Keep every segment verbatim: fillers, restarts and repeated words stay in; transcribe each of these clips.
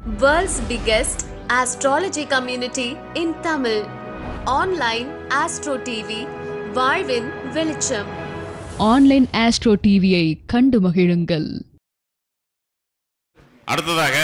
World's biggest astrology community in Tamil. Online Astro T V, வாழ்வின் வெளிச்சம். Online astro டிவியை கண்டு மகிழுங்கள். அடுத்ததாக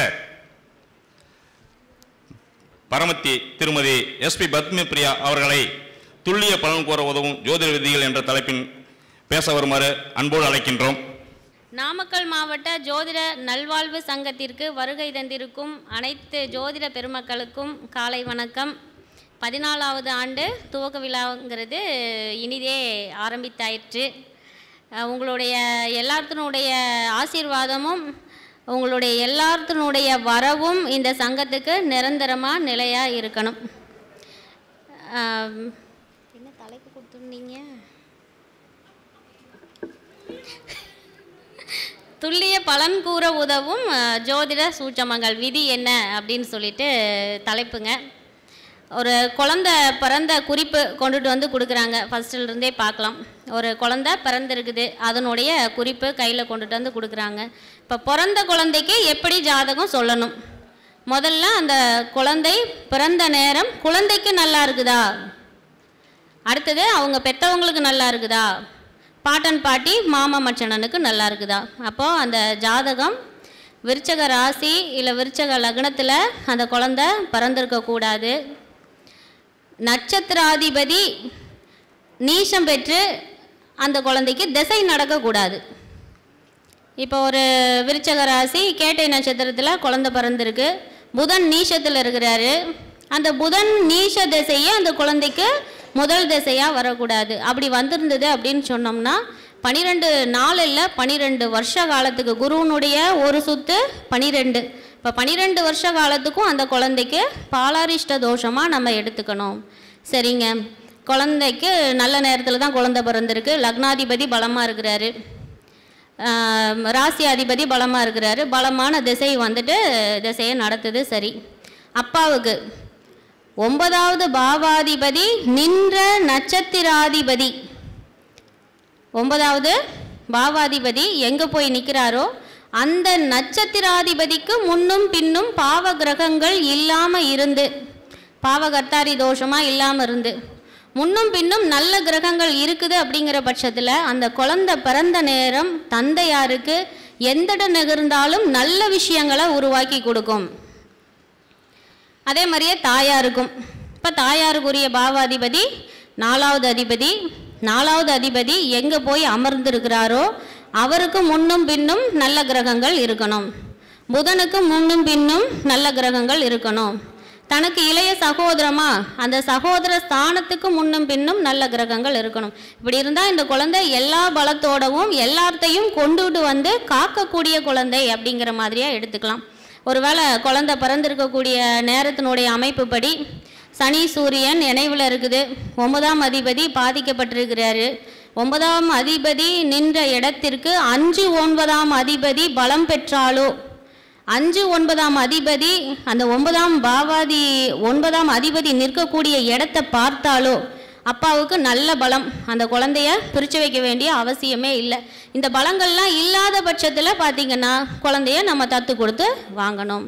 பரமத்தி திருமதி எஸ் பி பத்மி பிரியா அவர்களை துல்லிய பலன் கூற உதவும் ஜோதிட விதிகள் என்ற தலைப்பின் பேச வருமாறு அன்போடு அழைக்கின்றோம். நாமக்கல் மாவட்ட ஜோதிட நல்வாழ்வு சங்கத்திற்கு வருகை தந்திருக்கும் அனைத்து ஜோதிட பெருமக்களுக்கும் காலை வணக்கம். பதினாலாவது ஆண்டு துவக்க விழாங்கிறது இனிதே ஆரம்பித்தாயிற்று. உங்களுடைய எல்லாத்தினுடைய ஆசீர்வாதமும் உங்களுடைய எல்லாத்தினுடைய வரவும் இந்த சங்கத்துக்கு நிரந்தரமாக நிலையாக இருக்கணும். என்ன தலைப்பு கொடுத்துருந்தீங்க? துல்லிய பலன் கூற உதவும் ஜோதிட சூட்சமங்கள் விதி என்ன அப்படின்னு சொல்லிட்டு தலைப்புங்க. ஒரு குழந்தை பிறந்த குறிப்பு கொண்டுட்டு வந்து கொடுக்குறாங்க. ஃபஸ்ட்டிலிருந்தே பார்க்கலாம். ஒரு குழந்தை பிறந்திருக்குது, அதனுடைய குறிப்பு கையில் கொண்டுட்டு வந்து கொடுக்குறாங்க. இப்போ பிறந்த குழந்தைக்கு எப்படி ஜாதகம் சொல்லணும்? முதல்ல அந்த குழந்தை பிறந்த நேரம் குழந்தைக்கு நல்லா இருக்குதா, அடுத்தது அவங்க பெற்றவங்களுக்கு நல்லா இருக்குதா, பாட்டன் பாட்டி மாமா மச்சனனுக்கு நல்லா இருக்குதா. அப்போது அந்த ஜாதகம் விருச்சக ராசி இல்லை விருச்சக லக்னத்தில் அந்த குழந்தை பிறந்திருக்கக்கூடாது. நட்சத்திராதிபதி நீசம் பெற்று அந்த குழந்தைக்கு திசை நடக்கக்கூடாது. இப்போ ஒரு விருச்சக ராசி கேட்டை நட்சத்திரத்தில் குழந்தை பிறந்திருக்கு, புதன் நீசத்தில் இருக்கிறாரு. அந்த புதன் நீச திசையை அந்த குழந்தைக்கு முதல் திசையாக வரக்கூடாது. அப்படி வந்திருந்தது அப்படின்னு சொன்னோம்னா பனிரெண்டு நாள் இல்லை பனிரெண்டு வருஷ காலத்துக்கு குருவனுடைய ஒரு சுத்து பனிரெண்டு. இப்போ பனிரெண்டு வருஷ காலத்துக்கும் அந்த குழந்தைக்கு பாலாரிஷ்ட தோஷமாக நம்ம எடுத்துக்கணும். சரிங்க, குழந்தைக்கு நல்ல நேரத்தில் தான் குழந்தை பிறந்திருக்கு, லக்னாதிபதி பலமாக இருக்கிறாரு, ராசி அதிபதி பலமாக இருக்கிறாரு, பலமான திசை வந்துட்டு திசையை நடத்துது. சரி, அப்பாவுக்கு ஒன்பதாவது பாவாதிபதி நின்ற நட்சத்திராதிபதி, ஒன்பதாவது பாவாதிபதி எங்கே போய் நிற்கிறாரோ அந்த நட்சத்திராதிபதிக்கு முன்னும் பின்னும் பாவ கிரகங்கள் இல்லாமல் இருந்து, பாவகர்த்தாரி தோஷமாக இல்லாமல் இருந்து முன்னும் பின்னும் நல்ல கிரகங்கள் இருக்குது அப்படிங்கிற பட்சத்தில் அந்த குழந்தை பிறந்த நேரம் தந்தையாருக்கு எந்தட நகர்ந்தாலும் நல்ல விஷயங்களை உருவாக்கி கொடுக்கும். அதே மாதிரியே தாயாருக்கும். இப்போ தாயாருக்குரிய பாவாதிபதி நாலாவது அதிபதி, நாலாவது அதிபதி எங்கே போய் அமர்ந்திருக்கிறாரோ அவருக்கு முன்னும் பின்னும் நல்ல கிரகங்கள் இருக்கணும். புதனுக்கு முன்னும் பின்னும் நல்ல கிரகங்கள் இருக்கணும். தனக்கு இளைய சகோதரமா அந்த சகோதர ஸ்தானத்துக்கு முன்னும் பின்னும் நல்ல கிரகங்கள் இருக்கணும். இப்படி இருந்தால் இந்த குழந்தை எல்லா பலத்தோடவும் எல்லாத்தையும் கொண்டுட்டு வந்து காக்கக்கூடிய குழந்தை அப்படிங்கிற மாதிரியாக எடுத்துக்கலாம். ஒருவேளை குழந்தை பிறந்திருக்கக்கூடிய நேரத்தினுடைய அமைப்பு படி சனி சூரியன் இணைவில் இருக்குது, ஒன்பதாம் அதிபதி பாதிக்கப்பட்டிருக்கிறாரு. ஒன்பதாம் அதிபதி நின்ற இடத்திற்கு அஞ்சு ஒன்பதாம் அதிபதி பலம் பெற்றாலோ, அஞ்சு ஒன்பதாம் அதிபதி அந்த ஒன்பதாம் பாவாதி ஒன்பதாம் அதிபதி நிற்கக்கூடிய இடத்தை பார்த்தாலோ அப்பாவுக்கு நல்ல பலம், அந்த குழந்தைய பிரித்து வைக்க வேண்டிய அவசியமே இல்லை. இந்த பலங்கள்லாம் இல்லாத பட்சத்தில் பார்த்திங்கன்னா குழந்தைய நம்ம தத்து கொடுத்து வாங்கணும்.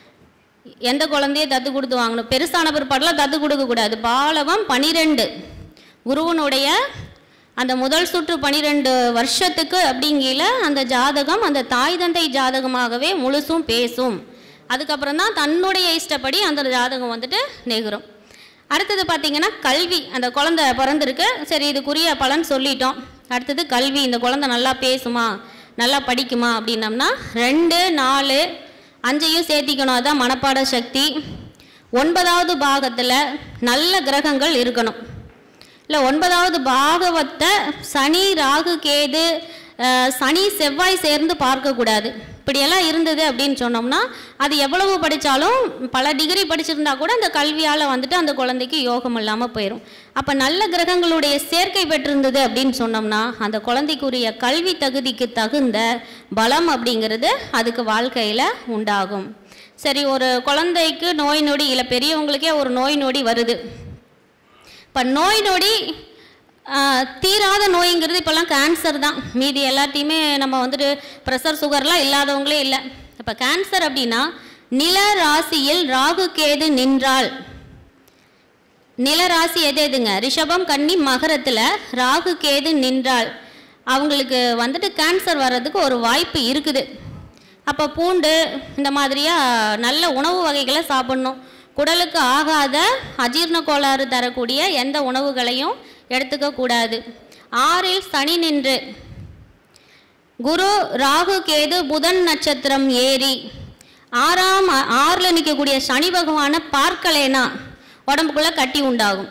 எந்த குழந்தைய தத்து கொடுத்து வாங்கணும்? பெருசான பிற்பாடெலாம் தத்து கொடுக்கக்கூடாது. பாலவம் பனிரெண்டு குருவனுடைய அந்த முதல் சுற்று பனிரெண்டு வருஷத்துக்கு அப்படிங்கில அந்த ஜாதகம் அந்த தாய் தந்தை ஜாதகமாகவே முழுசும் பேசும். அதுக்கப்புறம் தான் தன்னுடைய இஷ்டப்படி அந்த ஜாதகம் வந்துட்டு நெகுரும். அடுத்தது பார்த்திங்கன்னா கல்வி. அந்த குழந்தை பிறந்திருக்கு, சரி இதுக்குரிய பலன் சொல்லிட்டோம். அடுத்தது கல்வி. இந்த குழந்தை நல்லா பேசுமா, நல்லா படிக்குமா அப்படின்னம்னா ரெண்டு நாலு அஞ்சையும் சேர்த்திக்கணும். அதுதான் மனப்பாட சக்தி. ஒன்பதாவது பாகத்தில் நல்ல கிரகங்கள் இருக்கணும். இல்லை ஒன்பதாவது பாகவத்தை சனி ராகு கேது சனி செவ்வாய் சேர்ந்து பார்க்கக்கூடாது. இப்படியெல்லாம் இருந்தது அப்படின்னு சொன்னோம்னா அது எவ்வளவு படித்தாலும் பல டிகிரி படிச்சிருந்தா கூட அந்த கல்வியால் வந்துட்டு அந்த குழந்தைக்கு யோகம் இல்லாமல் போயிடும். அப்போ நல்ல கிரகங்களுடைய சேர்க்கை பெற்றிருந்தது அப்படின்னு சொன்னோம்னா அந்த குழந்தைக்குரிய கல்வி தகுதிக்கு தகுந்த பலம் அப்படிங்கிறது அதுக்கு வாழ்க்கையில் உண்டாகும். சரி, ஒரு குழந்தைக்கு நோய் நொடி இல்லை பெரியவங்களுக்கே ஒரு நோய் நொடி வருது. இப்போ நோய் நொடி தீராத நோய்ங்கிறது இப்போல்லாம் கேன்சர் தான். மீதி எல்லாத்தையுமே நம்ம வந்துட்டு ப்ரெஷர் சுகர்லாம் இல்லாதவங்களே இல்லை. இப்போ கேன்சர் அப்படின்னா நில ராசியில் ராகு கேது நின்றால், நில ராசி எது எதுங்க? ரிஷபம் கன்னி மகரத்தில் ராகு கேது நின்றால் அவங்களுக்கு வந்துட்டு கேன்சர் வர்றதுக்கு ஒரு வாய்ப்பு இருக்குது. அப்போ பூண்டு இந்த மாதிரியாக நல்ல உணவு வகைகளை சாப்பிட்ணும். குடலுக்கு ஆகாத அஜீரண கோளாறு தரக்கூடிய எந்த உணவுகளையும் எடுத்துக்கக்கூடாது. ஆறில் சனி நின்று குரு ராகு கேது புதன் நட்சத்திரம் ஏறி ஆறாம் ஆறில் நிற்கக்கூடிய சனி பகவானை பார்க்கலேனா உடம்புக்குள்ளே கட்டி உண்டாகும்.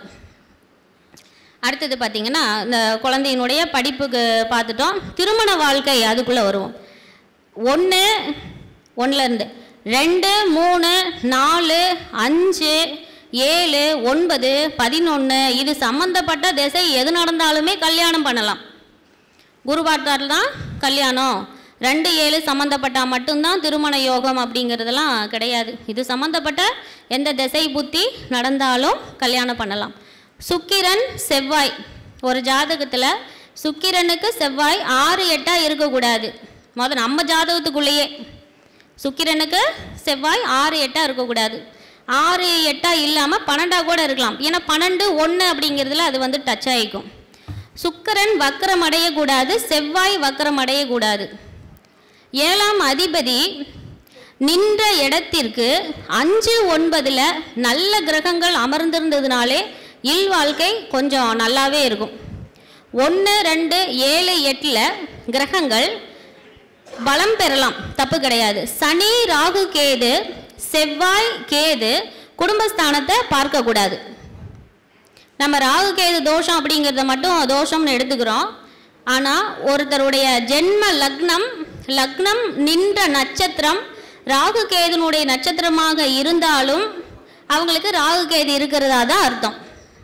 அடுத்தது பார்த்திங்கன்னா இந்த குழந்தையினுடைய படிப்புக்கு பார்த்துட்டோம். திருமண வாழ்க்கை அதுக்குள்ளே வருவோம். ஒன்று ஒன்றுலேருந்து ரெண்டு மூணு நாலு அஞ்சு ஏழு ஒன்பது பதினொன்று இது சம்மந்தப்பட்ட திசை எது நடந்தாலுமே கல்யாணம் பண்ணலாம். குரு பார்த்தால் தான் கல்யாணம். ரெண்டு ஏழு சம்மந்தப்பட்டால் மட்டும்தான் திருமண யோகம் அப்படிங்கிறதெல்லாம் கிடையாது. இது சம்மந்தப்பட்ட எந்த திசை புத்தி நடந்தாலும் கல்யாணம் பண்ணலாம். சுக்கிரன் செவ்வாய் ஒரு ஜாதகத்தில் சுக்கிரனுக்கு செவ்வாய் ஆறு எட்டாக இருக்கக்கூடாது. முதல் நம்ம ஜாதகத்துக்குள்ளேயே சுக்கிரனுக்கு செவ்வாய் ஆறு எட்டாக இருக்கக்கூடாது. ஆறு எட்டாக இல்லாமல் பன்னெண்டாக கூட இருக்கலாம். ஏன்னா பன்னெண்டு ஒன்று அப்படிங்கிறதுல அது வந்து டச் ஆகிக்கும். சுக்கிரன் வக்கரம் அடையக்கூடாது, செவ்வாய் வக்கரம் அடையக்கூடாது. ஏழாம் அதிபதி நின்ற இடத்திற்கு அஞ்சு ஒன்பதில் நல்ல கிரகங்கள் அமர்ந்திருந்ததுனாலே இல் வாழ்க்கை கொஞ்சம் நல்லாவே இருக்கும். ஒன்று ரெண்டு ஏழு எட்டில் கிரகங்கள் பலம் பெறலாம், தப்பு கிடையாது. சனி ராகு கேது செவ்வாய் கேது குடும்பஸ்தானத்தை பார்க்கக்கூடாது. நம்ம ராகு கேது தோஷம் அப்படிங்கிறத மட்டும் தோஷம்னு எடுத்துக்கிறோம். ஆனால் ஒருத்தருடைய ஜென்ம லக்னம் லக்னம் நின்ற நட்சத்திரம் ராகு கேதுனுடைய நட்சத்திரமாக இருந்தாலும் அவங்களுக்கு ராகு கேது இருக்கிறதா தான் அர்த்தம்.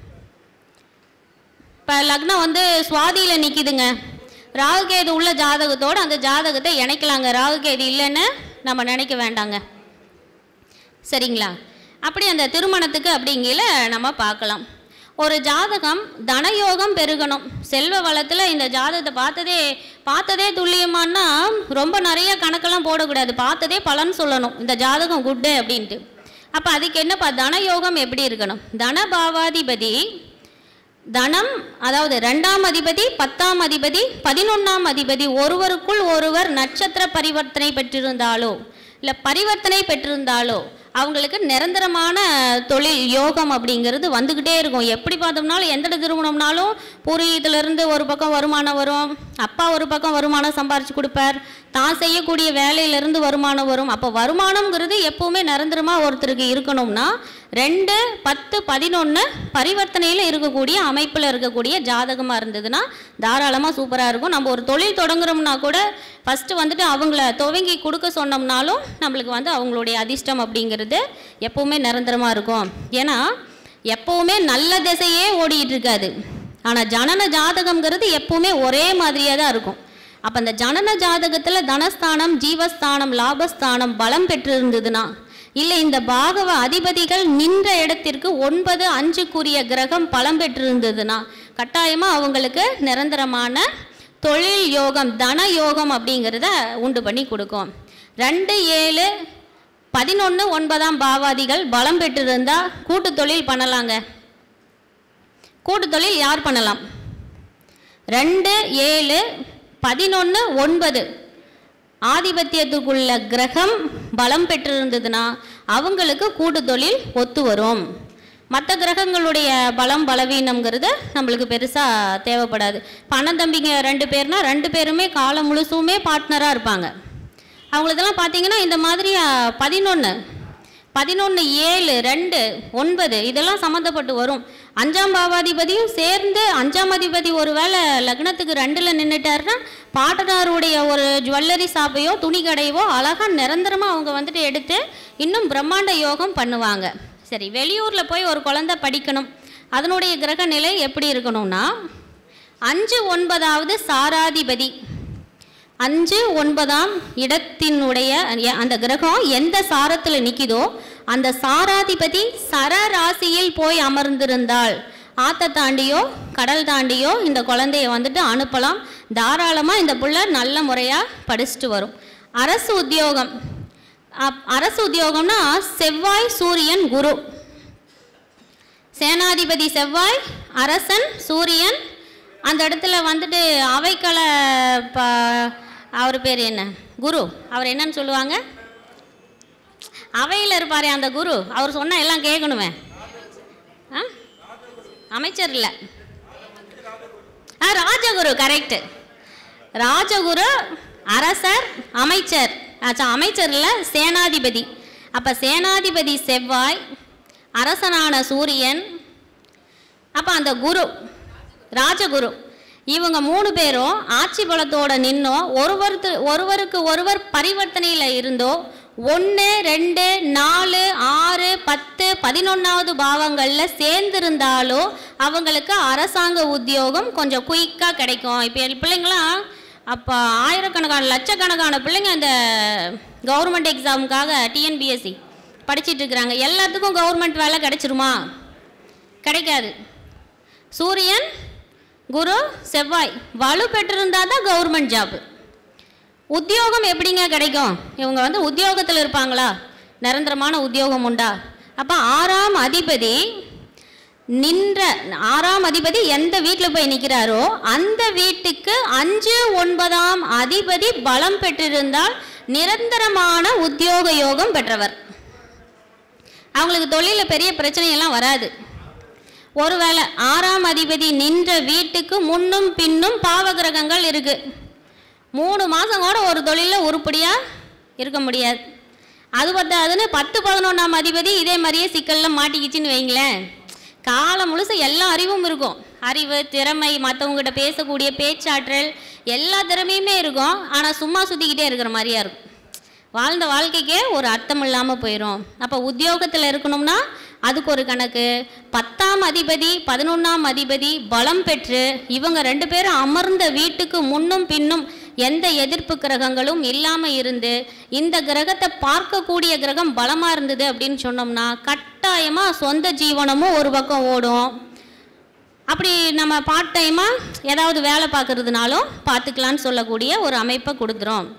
இப்போ லக்னம் வந்து சுவாதியில் நிற்கிதுங்க, ராகு கேது உள்ள ஜாதகத்தோடு அந்த ஜாதகத்தை இணைக்கலாங்க. ராகு கேது இல்லைன்னு நம்ம நினைக்க வேண்டாங்க, சரிங்களா? அப்படி அந்த திருமணத்துக்கு அப்படிங்கிற நம்ம பார்க்கலாம். ஒரு ஜாதகம் தனயோகம் பெருகணும். செல்வ வளத்தில் இந்த ஜாதகத்தை பார்த்ததே பார்த்ததே துல்லியமானா ரொம்ப நிறைய கணக்கெல்லாம் போடக்கூடாது, பார்த்ததே பலன் சொல்லணும் இந்த ஜாதகம் குட்டு அப்படின்ட்டு. அப்போ அதுக்கு என்னப்பா தனயோகம் எப்படி இருக்கணும்? தனபாவாதிபதி தனம், அதாவது ரெண்டாம் அதிபதி பத்தாம் அதிபதி பதினொன்றாம் அதிபதி ஒருவருக்குள் ஒருவர் நட்சத்திர பரிவர்த்தனை பெற்றிருந்தாலோ இல்லை பரிவர்த்தனை பெற்றிருந்தாலோ அவங்களுக்கு நிரந்தரமான தொழில் யோகம் அப்படிங்கிறது வந்துக்கிட்டே இருக்கும். எப்படி பார்த்தோம்னாலும் எந்த திருமணம்னாலும் பூர்வீகத்திலேருந்து ஒரு பக்கம் வருமானம் வரும், அப்பா ஒரு பக்கம் வருமானம் சம்பாரித்து கொடுப்பார், தான் செய்யக்கூடிய வேலையிலேருந்து வருமானம் வரும். அப்போ வருமானம்ங்கிறது எப்போவுமே நிரந்தரமாக ஒருத்தருக்கு இருக்கணும்னா ரெண்டு பத்து பதினொன்று பரிவர்த்தனையில் இருக்கக்கூடிய அமைப்பில் இருக்கக்கூடிய ஜாதகமாக இருந்ததுன்னா தாராளமாக சூப்பராக இருக்கும். நம்ம ஒரு தொழில் தொடங்குறோம்னா கூட ஃபஸ்ட்டு வந்துட்டு அவங்கள துவங்கி கொடுக்க சொன்னோம்னாலும் நம்மளுக்கு வந்து அவங்களுடைய அதிர்ஷ்டம் அப்படிங்கிறது எப்போவுமே நிரந்தரமாக இருக்கும். ஏன்னா எப்போவுமே நல்ல திசையே ஓடிட்டு இருக்காது, ஆனால் ஜனன ஜாதகம்ங்கிறது எப்போவுமே ஒரே மாதிரியாக தான் இருக்கும். அப்போ அந்த ஜனன ஜாதகத்தில் தனஸ்தானம் ஜீவஸ்தானம் லாபஸ்தானம் பலம் பெற்று இருந்ததுன்னா இல்லை இந்த பாகவ அதிபதிகள் நின்ற இடத்திற்கு ஒன்பது அஞ்சுக்குரிய கிரகம் பலம் பெற்றிருந்ததுன்னா கட்டாயமாக அவங்களுக்கு நிரந்தரமான தொழில் யோகம் தன யோகம் அப்படிங்கிறத உண்டு பண்ணி கொடுக்கும். ரெண்டு ஏழு பதினொன்று ஒன்பதாம் பாவாதிகள் பலம் பெற்றிருந்தால் கூட்டு தொழில் பண்ணலாங்க. கூட்டு தொழில் யார் பண்ணலாம்? ரெண்டு ஏழு பதினொன்று ஒன்பது ஆதிபத்தியத்துக்குள்ள கிரகம் பலம் பெற்றிருந்ததுன்னா அவங்களுக்கு கூட்டு தொழில் ஒத்து வரும். மற்ற கிரகங்களுடைய பலம் பலவீனம்ங்கிறது நம்மளுக்கு பெருசாக தேவைப்படாது. பணம் தம்பிங்க ரெண்டு பேர்னா ரெண்டு பேருமே காலம் முழுசுமே பார்ட்னராக இருப்பாங்க. அவங்களுக்கெல்லாம் பார்த்தீங்கன்னா இந்த மாதிரி பதினொன்று பதினொன்று ஏழு ரெண்டு ஒன்பது இதெல்லாம் சம்மந்தப்பட்டு வரும். அஞ்சாம் பாவாதிபதியும் சேர்ந்து அஞ்சாம் அதிபதி ஒரு வேளை லக்னத்துக்கு ரெண்டில் நின்றுட்டாருன்னா பாட்டனாருடைய ஒரு ஜுவல்லரி ஷாப்பையோ துணி கடையவோ அழகாக நிரந்தரமாக அவங்க வந்துட்டு எடுத்து இன்னும் பிரம்மாண்ட யோகம் பண்ணுவாங்க. சரி, வெளியூரில் போய் ஒரு குழந்தை படிக்கணும், அதனுடைய கிரக நிலை எப்படி இருக்கணும்னா அஞ்சு ஒன்பதாவது சாராதிபதி அஞ்சு ஒன்பதாம் இடத்தினுடைய அந்த கிரகம் எந்த சாரத்தில் நிற்கிதோ அந்த சாராதிபதி சர ராசியில் போய் அமர்ந்திருந்தால் ஆற்றை தாண்டியோ கடல் தாண்டியோ இந்த குழந்தைய வந்துட்டு அனுப்பலாம். தாராளமாக இந்த புள்ள நல்ல முறையாக படிச்சுட்டு வரும். அரசு உத்தியோகம் அரசு உத்தியோகம்னா செவ்வாய் சூரியன் குரு. சேனாதிபதி செவ்வாய், அரசன் சூரியன். அந்த இடத்துல வந்துட்டு அவைக்கள ப அவர் பேர் என்ன, குரு. அவர் என்னன்னு சொல்லுவாங்க, அவையில் இருப்பார் அந்த குரு. அவர் சொன்னால் எல்லாம் கேட்கணுமே. ஆ அமைச்சர் இல்லை, ஆ ராஜகுரு, கரெக்டு. ராஜகுரு, அரசர், அமைச்சர். ஆச்சா, அமைச்சர் இல்லை, சேனாதிபதி. அப்போ சேனாதிபதி செவ்வாய், அரசனான சூரியன், அப்போ அந்த குரு ராஜகுரு, இவங்க மூணு பேரும் ஆட்சி பலத்தோட நின்னோ ஒருவருக்கு ஒருவருக்கு ஒருவர் பரிவர்த்தனையில் இருந்தோ ஒன்று ரெண்டு நாலு ஆறு பத்து பதினொன்றாவது பாவங்களில் சேர்ந்திருந்தாலோ அவங்களுக்கு அரசாங்க உத்தியோகம் கொஞ்சம் குயிக்காக கிடைக்கும். இப்போ பிள்ளைங்களாம் அப்போ ஆயிரக்கணக்கான லட்சக்கணக்கான பிள்ளைங்க அந்த கவர்மெண்ட் எக்ஸாமுக்காக டிஎன்பிஎஸ்சி படிச்சுட்டு இருக்கிறாங்க. எல்லாத்துக்கும் கவர்மெண்ட் வேலை கிடைச்சிருமா? கிடைக்காது. சூரியன் குரு செவ்வாய் வலு பெற்றிருந்தால் தான் கவர்மெண்ட் ஜாப்பு. உத்தியோகம் எப்படிங்க கிடைக்கும்? இவங்க வந்து உத்தியோகத்தில் இருப்பாங்களா? நிரந்தரமான உத்தியோகம் உண்டா? அப்போ ஆறாம் அதிபதி நின்ற ஆறாம் அதிபதி எந்த வீட்டில் போய் நிற்கிறாரோ அந்த வீட்டுக்கு அஞ்சு ஒன்பதாம் அதிபதி பலம் பெற்றிருந்தால் நிரந்தரமான உத்தியோக யோகம் பெற்றவர். அவங்களுக்கு தொழிலில் பெரிய பிரச்சனையெல்லாம் வராது. ஒருவேளை ஆறாம் அதிபதி நின்ற வீட்டுக்கு முன்னும் பின்னும் பாவகிரகங்கள் இருக்கு, மூணு மாதம் கூட ஒரு தொழிலில் உருப்படியாக இருக்க முடியாது. அது பத்தாதுன்னு பத்து பதினொன்றாம் அதிபதி இதே மாதிரியே சிக்கலில் மாட்டிக்கிச்சின்னு வைங்களேன், காலம் முழுசு எல்லா அறிவும் இருக்கும். அறிவு, திறமை, மற்றவங்ககிட்ட பேசக்கூடிய பேச்சாற்றல், எல்லா திறமையுமே இருக்கும். ஆனால் சும்மா சுற்றிக்கிட்டே இருக்கிற மாதிரியா இருக்கும். வாழ்ந்த வாழ்க்கைக்கே ஒரு அர்த்தம் இல்லாமல் போயிடும். அப்போ உத்தியோகத்தில் இருக்கணும்னா அதுக்கு ஒரு கணக்கு. பத்தாம் அதிபதி பதினொன்றாம் அதிபதி பலம் பெற்று இவங்க ரெண்டு பேரும் அமர்ந்த வீட்டுக்கு முன்னும் பின்னும் எந்த எதிர்ப்பு கிரகங்களும் இல்லாமல் இருந்து இந்த கிரகத்தை பார்க்கக்கூடிய கிரகம் பலமாக இருந்தது அப்படின்னு சொன்னோம்னா கட்டாயமாக சொந்த ஜீவனமும் ஒரு பக்கம் ஓடும். அப்படி நம்ம பார்ட் டைமாக ஏதாவது வேலை பார்க்குறதுனாலும் பார்த்துக்கலான்னு சொல்லக்கூடிய ஒரு அமைப்பை கொடுத்துரும்.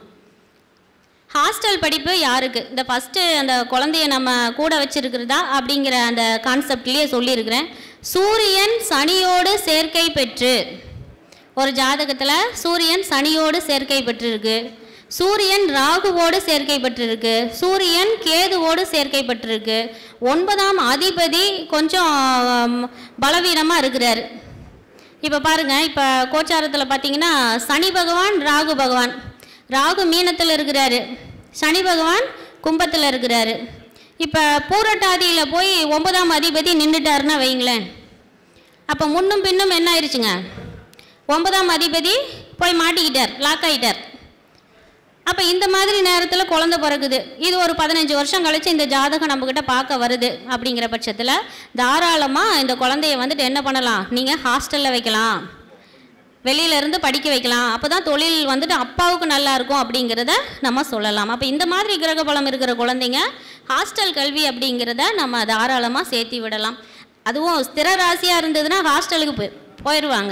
ஹாஸ்டல் படிப்பு யாருக்கு? இந்த ஃபஸ்ட்டு அந்த குழந்தைய நம்ம கூட வச்சுருக்கிறதா அப்படிங்கிற அந்த கான்செப்ட்லேயே சொல்லியிருக்கிறேன். சூரியன் சனியோடு சேர்க்கை பெற்று ஒரு ஜாதகத்தில் சூரியன் சனியோடு சேர்க்கை பெற்றிருக்கு, சூரியன் ராகுவோடு சேர்க்கை பெற்றிருக்கு, சூரியன் கேதுவோடு சேர்க்கை பெற்றிருக்கு. ஒன்பதாம் அதிபதி கொஞ்சம் பலவீனமாக இருக்கிறார். இப்போ பாருங்கள், இப்போ கோச்சாரத்தில் பார்த்தீங்கன்னா சனி பகவான் ராகு பகவான், ராகு மீனத்தில் இருக்கிறாரு, சனி பகவான் கும்பத்தில் இருக்கிறாரு. இப்போ பூரட்டாதியில் போய் ஒன்பதாம் அதிபதி நின்றுட்டாருன்னா வைங்களேன், அப்போ முன்னும் பின்னும் என்ன ஆயிடுச்சுங்க, ஒன்பதாம் அதிபதி போய் மாட்டிக்கிட்டார், லாக் ஆகிட்டார். அப்போ இந்த மாதிரி நேரத்தில் குழந்தை பிறகுது. இது ஒரு பதினஞ்சு வருஷம் கழிச்சு இந்த ஜாதகம் நம்மக்கிட்ட பார்க்க வருது. அப்படிங்கிற பட்சத்தில் தாராளமாக இந்த குழந்தைய வந்துட்டு என்ன பண்ணலாம், நீங்கள் ஹாஸ்டலில் வைக்கலாம், வெளியிலேருந்து படிக்க வைக்கலாம். அப்போ தான் தொழில் வந்துட்டு அப்பாவுக்கு நல்லா இருக்கும் அப்படிங்கிறத நம்ம சொல்லலாம். அப்போ இந்த மாதிரி கிரக பலம் இருக்கிற குழந்தைங்க ஹாஸ்டல் கல்வி அப்படிங்கிறத நம்ம தாராளமாக சேர்த்தி விடலாம். அதுவும் ஸ்திர ராசியாக இருந்ததுன்னா ஹாஸ்டலுக்கு போய் போயிடுவாங்க.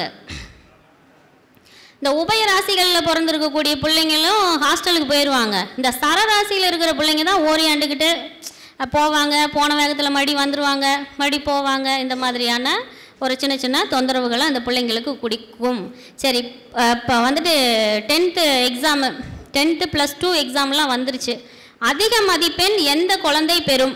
இந்த உபய ராசிகளில் பிறந்திருக்கக்கூடிய பிள்ளைங்களும் ஹாஸ்டலுக்கு போயிடுவாங்க. இந்த சர ராசியில் இருக்கிற பிள்ளைங்க தான் ஓரியாண்டுக்கிட்டு போவாங்க, போன வேகத்தில் மறுபடி வந்துடுவாங்க, மறுபடி போவாங்க. இந்த மாதிரியான ஒரு சின்ன சின்ன தொந்தரவுகளை அந்த பிள்ளைங்களுக்கு குடிக்கும். சரி, இப்போ வந்துட்டு tenth exam tenth plus two எக்ஸாம்லாம் வந்துருச்சு. அதிக மதிப்பெண் எந்த குழந்தை பெறும்?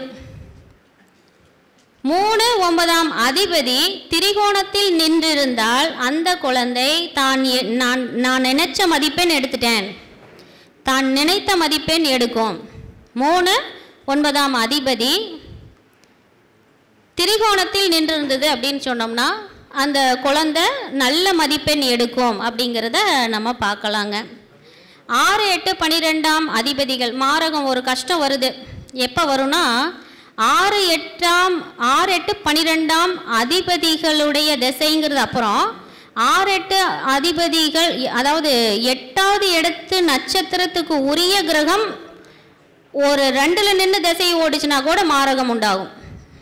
மூணு ஒன்பதாம் அதிபதி திரிகோணத்தில் நின்றிருந்தால் அந்த குழந்தை தான் நான் நான் நினைச்ச மதிப்பெண் எடுத்துட்டேன், தான் நினைத்த மதிப்பெண் எடுக்கும். மூணு ஒன்பதாம் அதிபதி திரிகோணத்தில் நின்றிருந்தது அப்படின்னு சொன்னோம்னா அந்த குழந்தை நல்ல மதிப்பெண் எடுக்கும் அப்படிங்கிறத நம்ம பார்க்கலாங்க. ஆறு எட்டு பன்னிரெண்டாம் அதிபதிகள் மாரகம் ஒரு கஷ்டம் வருது. எப்போ வரும்னா ஆறு எட்டாம் ஆறு எட்டு பன்னிரெண்டாம் அதிபதிகளுடைய திசைங்கிறது. அப்புறம் ஆறு எட்டு அதிபதிகள், அதாவது எட்டாவது இடத்து நட்சத்திரத்துக்கு உரிய கிரகம் ஒரு ரெண்டில் நின்று திசையை ஓடிச்சுன்னா கூட மாரகம் உண்டாகும்.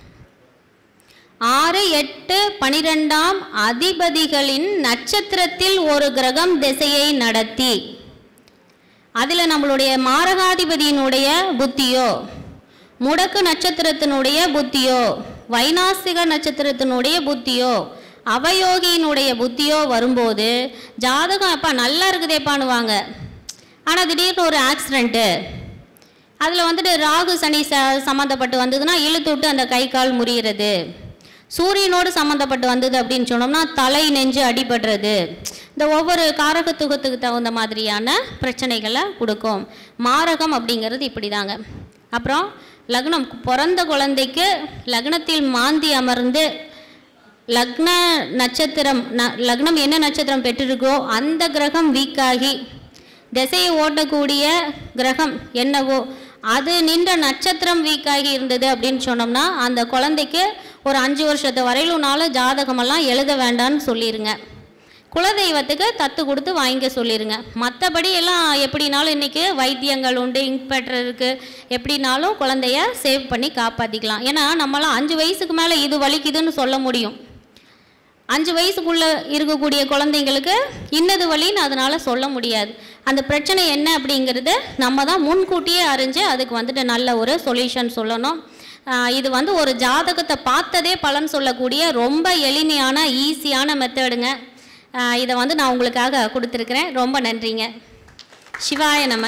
ஆறு எட்டு பனிரெண்டாம் அதிபதிகளின் நட்சத்திரத்தில் ஒரு கிரகம் திசையை நடத்தி அதில் நம்மளுடைய மாரகாதிபதியினுடைய புத்தியோ, முடக்கு நட்சத்திரத்தினுடைய புத்தியோ, வைநாசிக நட்சத்திரத்தினுடைய புத்தியோ, அவயோகியினுடைய புத்தியோ வரும்போது ஜாதகம் அப்பா நல்லா இருக்குதேப்பானுவாங்க. ஆனால் திடீர்னு ஒரு ஆக்சிடெண்ட்டு, அதில் வந்துட்டு ராகு சனி ச சம்மந்தப்பட்டு வந்ததுன்னா இழுத்து விட்டு அந்த கை கால் முறிகிறது. சூரியனோடு சம்மந்தப்பட்டு வந்தது அப்படின்னு சொன்னோம்னா தலை நெஞ்சு அடிபடுறது. இந்த ஒவ்வொரு காரகத்துகத்துக்கு தகுந்த மாதிரியான பிரச்சனைகளை கொடுக்கும். மாரகம் அப்படிங்கிறது இப்படி தாங்க. அப்புறம் லக்னம், பிறந்த குழந்தைக்கு லக்னத்தில் மாந்தி அமர்ந்து லக்ன நட்சத்திரம் ந லக்னம் என்ன நட்சத்திரம் பெற்றிருக்கோ அந்த கிரகம் வீக்காகி திசையை ஓட்டக்கூடிய கிரகம் என்னவோ அது நின்ற நட்சத்திரம் வீக்காகி இருந்தது அப்படின்னு சொன்னோம்னா அந்த குழந்தைக்கு ஒரு அஞ்சு வருஷத்து வரையிலும்னால ஜாதகமெல்லாம் எழுத வேண்டான்னு சொல்லிடுங்க. குலதெய்வத்துக்கு தத்து கொடுத்து வாங்கிக்க சொல்லிடுங்க. மற்றபடி எல்லாம் எப்படினாலும் இன்றைக்கி வைத்தியங்கள் உண்டு, இன்ஸ்பெக்டர் இருக்குது, எப்படினாலும் குழந்தைய சேவ் பண்ணி காப்பாற்றிக்கலாம். ஏன்னா நம்மளாம் அஞ்சு வயசுக்கு மேலே இது வலிக்குதுன்னு சொல்ல முடியும். அஞ்சு வயசுக்குள்ளே இருக்கக்கூடிய குழந்தைங்களுக்கு இன்னது வலின்னு அதனால் சொல்ல முடியாது. அந்த பிரச்சனை என்ன அப்படிங்கிறது நம்ம தான் முன்கூட்டியே அறிஞ்சு அதுக்கு வந்துட்டு நல்ல ஒரு சொல்யூஷன் சொல்லணும். இது வந்து ஒரு ஜாதகத்தை பார்த்ததே பலன் சொல்லக்கூடிய ரொம்ப எளிமையான ஈஸியான மெத்தடுங்க. இதை வந்து நான் உங்களுக்காக கொடுத்துருக்குறேன். ரொம்ப நன்றிங்க. சிவாய நம.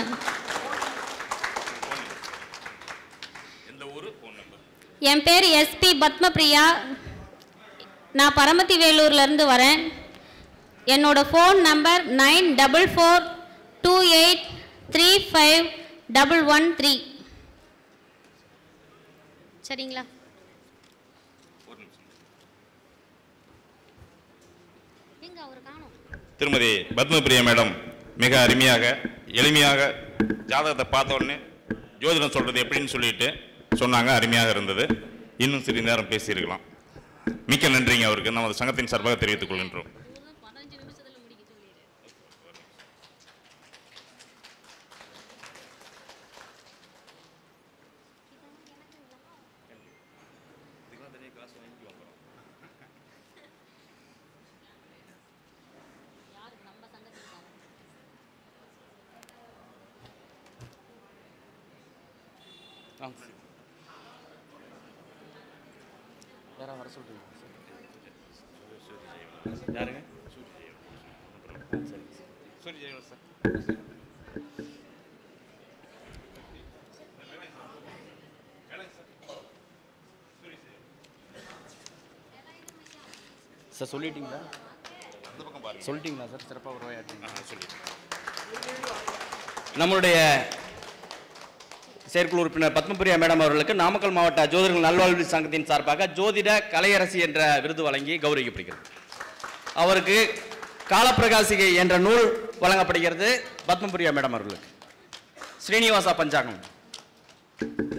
என் பேர் எஸ்பி பத்மபிரியா. நான் பரமத்தி வேலூர்லேருந்து வரேன். என்னோட phone number nine double four two eight three five double one three. சரிங்களா? திருமதி பத்மபிரியா மேடம் மிக அருமையாக எளிமையாக ஜாதகத்தை பார்த்த உடனே ஜோதிடம் சொல்கிறது எப்படின்னு சொல்லிட்டு சொன்னாங்க. அருமையாக இருந்தது. இன்னும் சிறிது நேரம் பேசியிருக்கலாம். மிக்க நன்றிங்க அவருக்கு நமது சங்கத்தின் சார்பாக தெரிவித்துக் கொள்கின்றோம். வர சொல்றீங்க யாருங்க? சரி ஜெயவர்ஸ் சார். சார் சொல்லிட்டீங்களா? சொல்லிட்டீங்களா சார்? சிறப்பாக உருவாயாட்டீங்க. சொல்லி நம்மளுடைய செயற்குழு உறுப்பினர் பத்மபிரியா மேடம் அவர்களுக்கு நாமக்கல் மாவட்ட ஜோதிடர்கள் நல்வாழ்வு சங்கத்தின் சார்பாக ஜோதிட கலையரசி என்ற விருது வழங்கி கௌரவிக்கப்படுகிறது. அவருக்கு காலப்பிரகாசிகை என்ற நூல் வழங்கப்படுகிறது. பத்மபிரியா மேடம் அவர்களுக்கு ஸ்ரீனிவாசா பஞ்சாங்கம்.